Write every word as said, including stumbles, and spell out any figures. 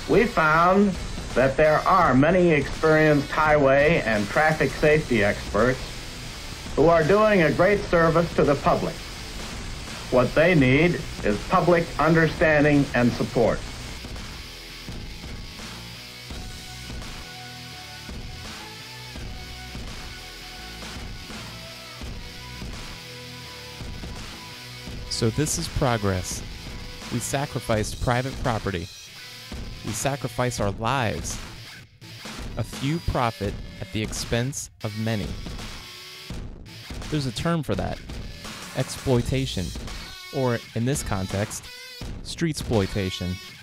We found that there are many experienced highway and traffic safety experts who are doing a great service to the public. What they need is public understanding and support. So this is progress. We sacrificed private property. We sacrifice our lives. A few profit at the expense of many. There's a term for that. Exploitation. Or, in this context, streetsploitation.